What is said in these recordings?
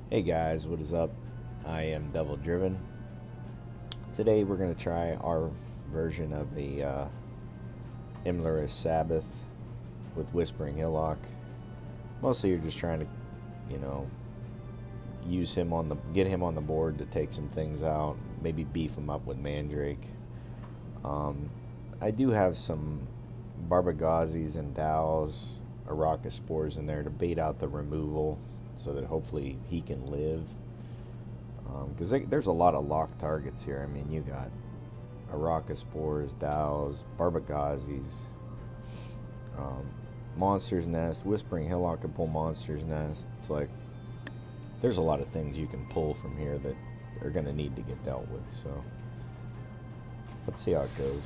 Hey guys, what is up? I am Devil Driven. Today we're going to try our version of a Imlerist Sabbath with Whispering Hillock. Mostly you're just trying to, you know, get him on the board to take some things out, maybe beef him up with Mandrake. Um, I do have some Barbagazis and Dows, Araka Spores in there to bait out the removal so that hopefully he can live. Because there's a lot of locked targets here. I mean, you got Araka Spores, Dows, Barbagazis, um, Monster's Nest, Whispering Hillock can pull Monster's Nest. It's like there's a lot of things you can pull from here that are going to need to get dealt with. So let's see how it goes.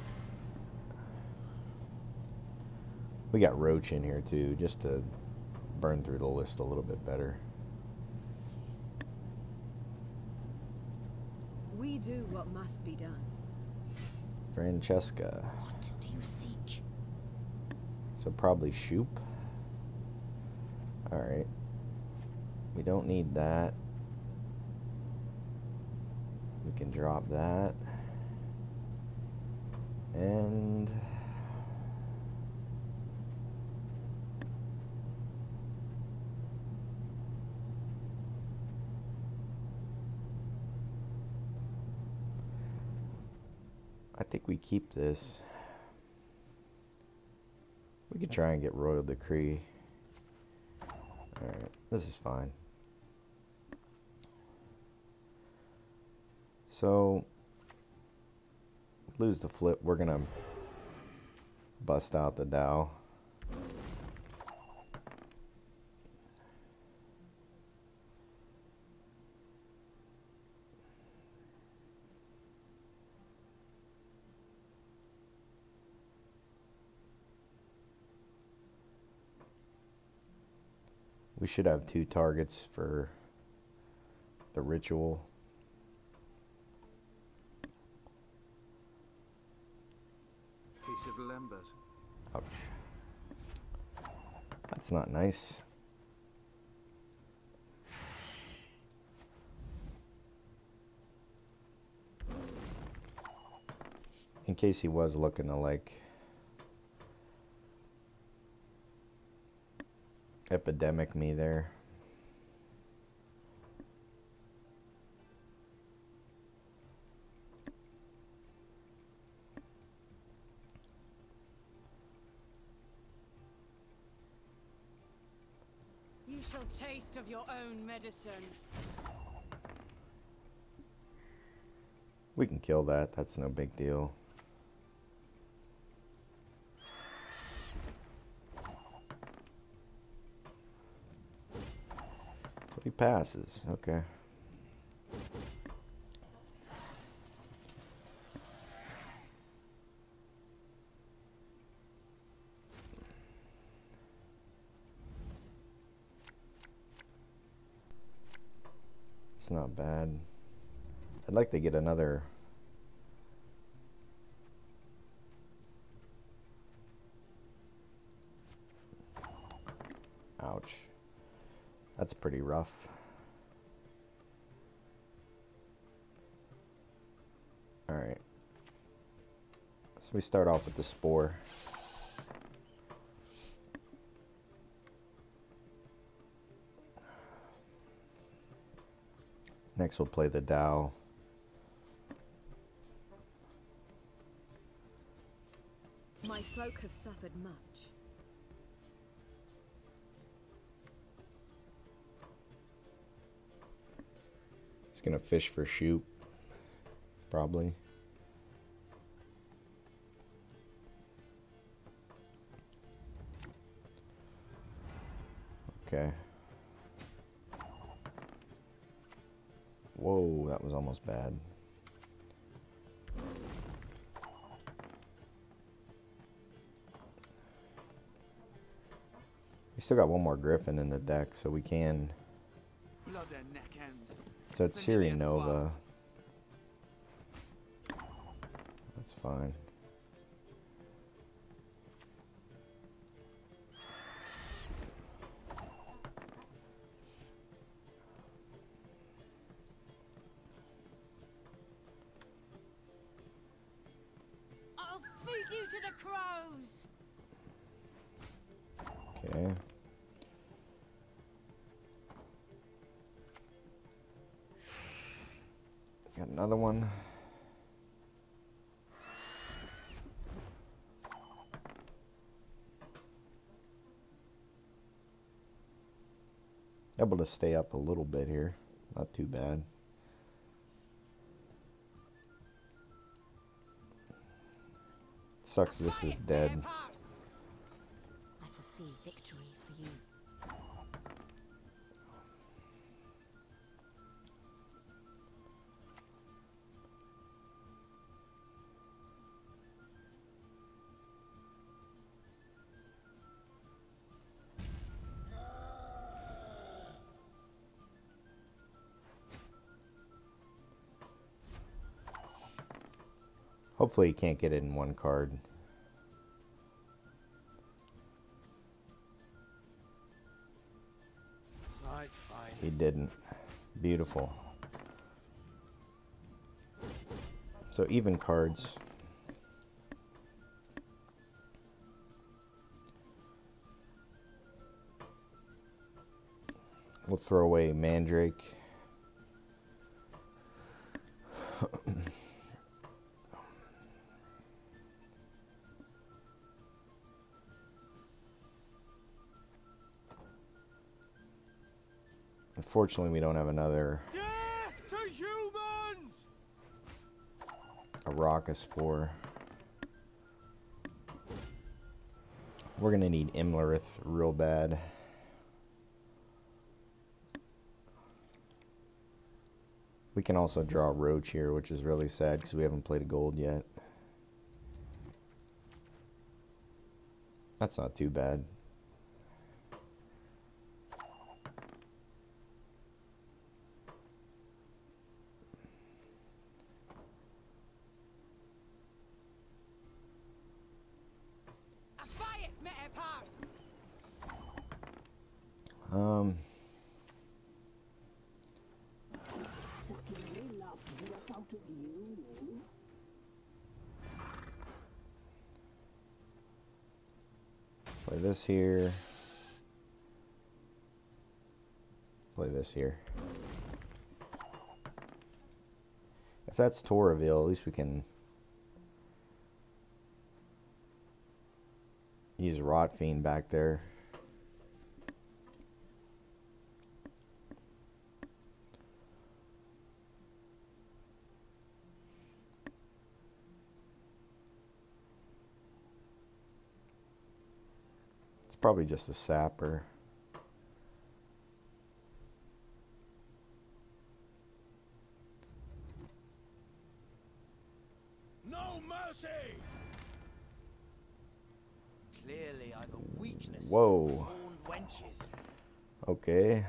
We got Roach in here too, just to burn through the list a little bit better. We do what must be done. Francesca. What do you seek? So probably Shoop. Alright. We don't need that. We can drop that. And I think we keep this. We could try and get Royal Decree. Alright, this is fine. So, lose the flip. We're gonna bust out the Dow. We should have 2 targets for the ritual. Piece of lembas. Ouch. That's not nice. In case he was looking to like epidemic me there. You shall taste of your own medicine. We can kill that. That's no big deal. So he passes. Okay. It's not bad. I'd like to get another. Ouch. That's pretty rough. Alright. So we start off with the Spore. Next we'll play the Dow. My folk have suffered much. He's gonna fish for Shoop. Probably. Okay. Whoa, that was almost bad. We still got one more Griffin in the deck, so we can. Blood and neck ends. So it's Siri Nova. That's fine. to the crows! Okay. Got another one. Able to stay up a little bit here. Not too bad. Sucks this is dead. I foresee victory for you. Hopefully you can't get it in one card. Right, fine. He didn't. Beautiful. So even cards. We'll throw away Mandrake. Unfortunately, we don't have another Death to humans! Arakaspore. We're gonna need Imlerith real bad. We can also draw Roach here, which is really sad because we haven't played a gold yet. That's not too bad. Um, play this here. Play this here. If that's Toraville, at least we can use Rotfiend back there. It's probably just a sapper. No mercy! Clearly I've a weakness Whoa. for horned wenches. Okay.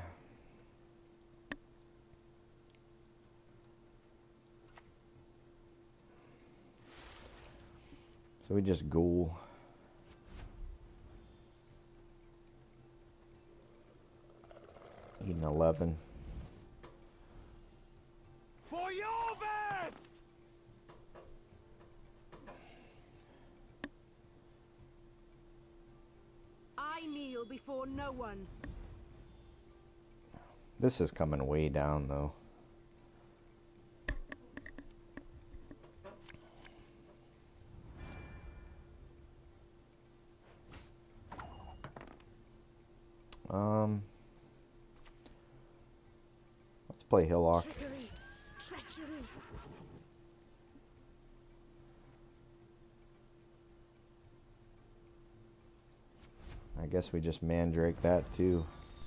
So we just ghoul. Eating 11. For your death! I kneel before no one. This is coming way down though. Let's play Hillock. Trickery! Treachery! I guess we just Mandrake that too.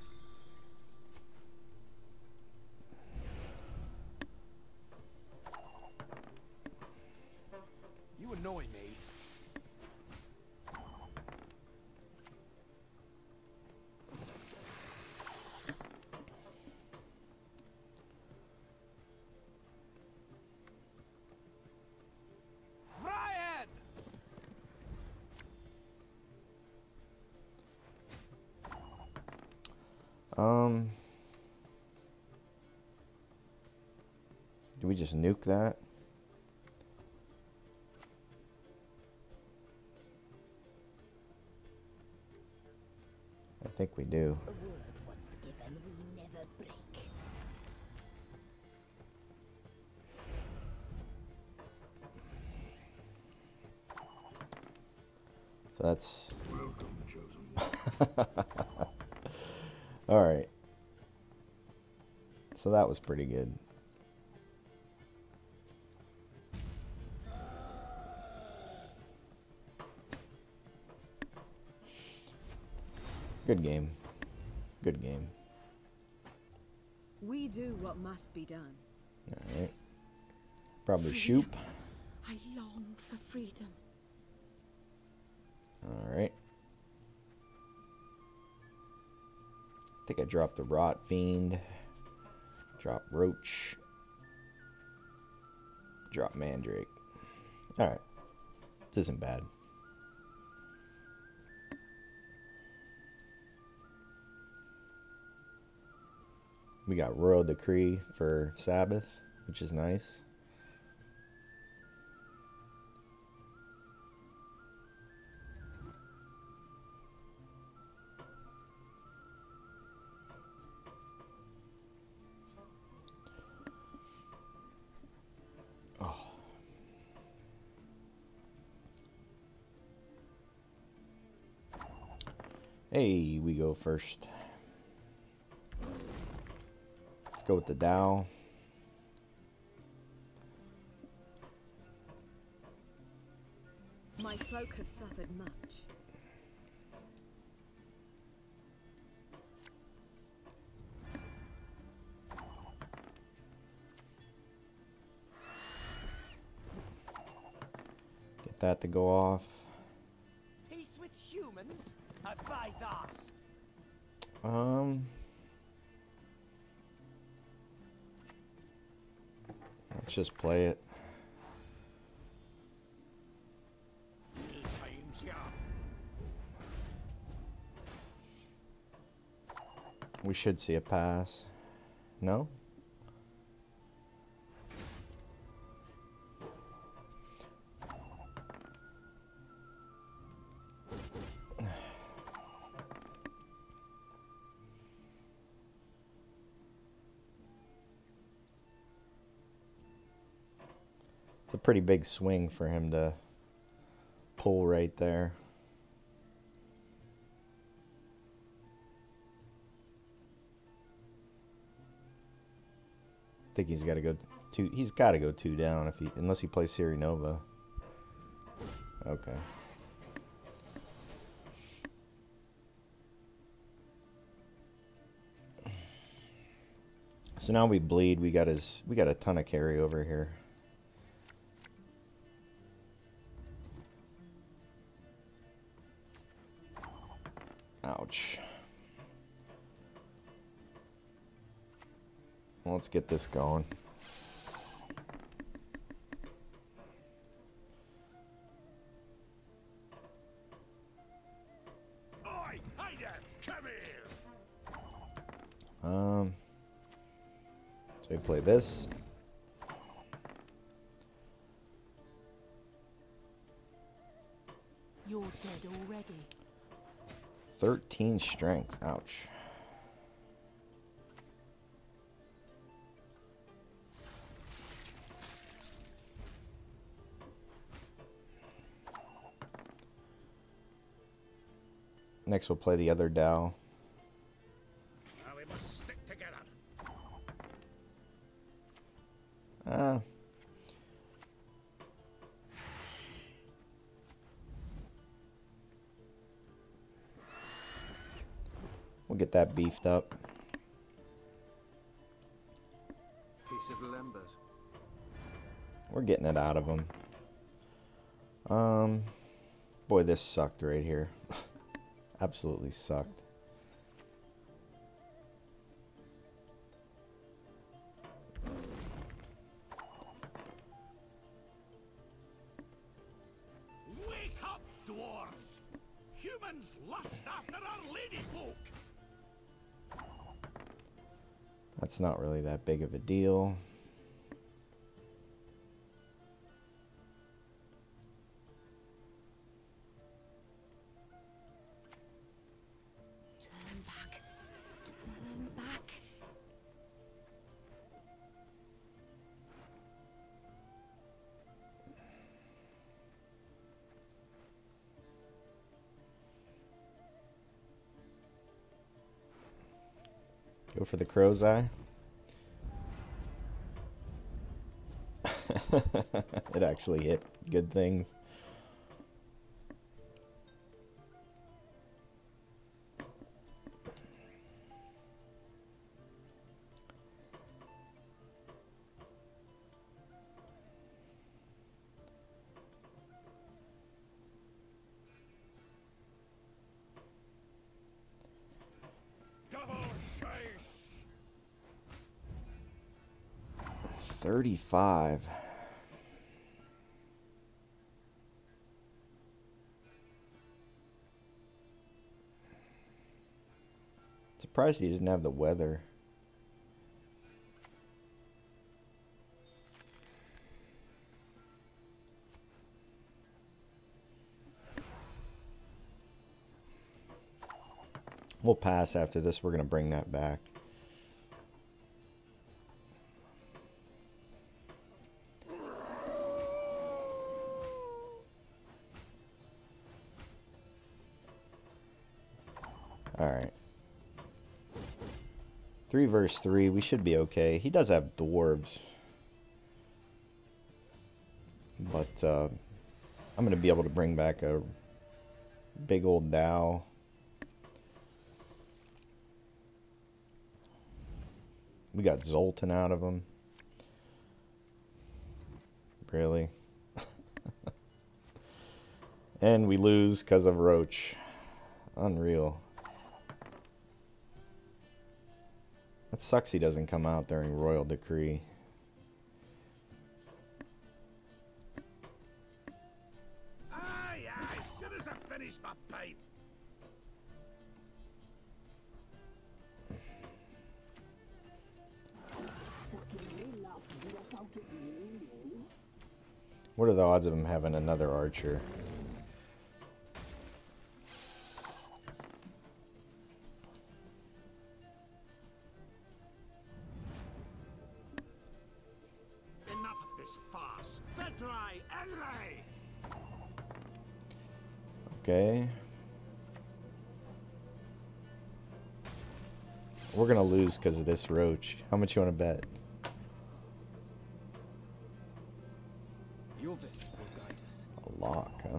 You annoy me. Ryan! Do we just nuke that? think we do. A word once given, we never break. So that's... Welcome, chosen one. Alright. So that was pretty good. Good game. Good game. We do what must be done. Alright. Probably Freedom. shoot. I long for freedom. Alright. I think I dropped the Rot Fiend. Drop Roach. Drop Mandrake. Alright. This isn't bad. We got Royal Decree for Sabbath, which is nice. Oh. Hey, we go first. Let's go with the Dow. My folk have suffered much. Get that to go off. Peace with humans? I buy that. Let's just play it. Time's here. We should see a pass. No? It's a pretty big swing for him to pull right there. I think he's got to go two. He's got to go two down if he, unless he plays Siri Nova. Okay. So now we bleed. We got a ton of carry over here. Ouch. Let's get this going. Oi, hey there, come here. So we play this. You're dead already. 13 strength. Ouch. Next we'll play the other Dow. Now we must stick together. We'll get that beefed up. Piece of Lembas. We're getting it out of him. Boy, this sucked right here. Absolutely sucked. Wake up, dwarves! Humans lust after our lady folk. That's not really that big of a deal. Turn Go for the crow's eye. It actually hit good things. Double chase. 35. Surprised he didn't have the weather. We'll pass after this. We're going to bring that back. Alright. 3 versus 3. We should be okay. He does have dwarves. But I'm going to be able to bring back a big old Dow. We got Zoltan out of him. Really? And we lose because of Roach. Unreal. That sucks he doesn't come out during Royal Decree. Aye, aye, soon as I finish my pipe. What are the odds of him having another archer? Enough of this farce. Vedrai, Enlay! Okay. We're gonna lose because of this Roach. How much you want to bet? Your vision will guide us. A lock, huh?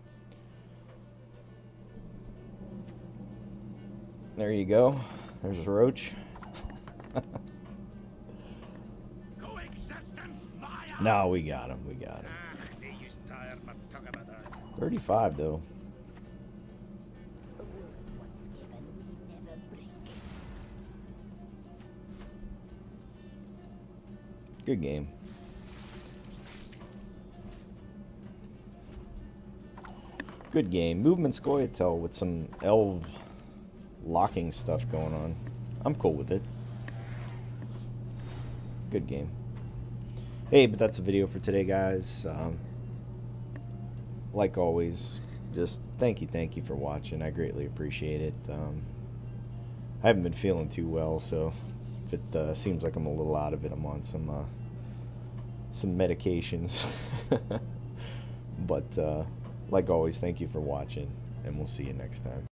There you go. There's Roach. Coexistence via. No, we got him. We got him. Ah, they used tired my tongue about that. 35 though. A word once given, we never break. Good game. Good game. Movement Scoia'tael with some elf locking stuff going on. I'm cool with it. Good game. Hey, but that's the video for today, guys. Like always, just thank you for watching. I greatly appreciate it. I haven't been feeling too well, so if it seems like I'm a little out of it, I'm on some medications. But like always, thank you for watching, and we'll see you next time.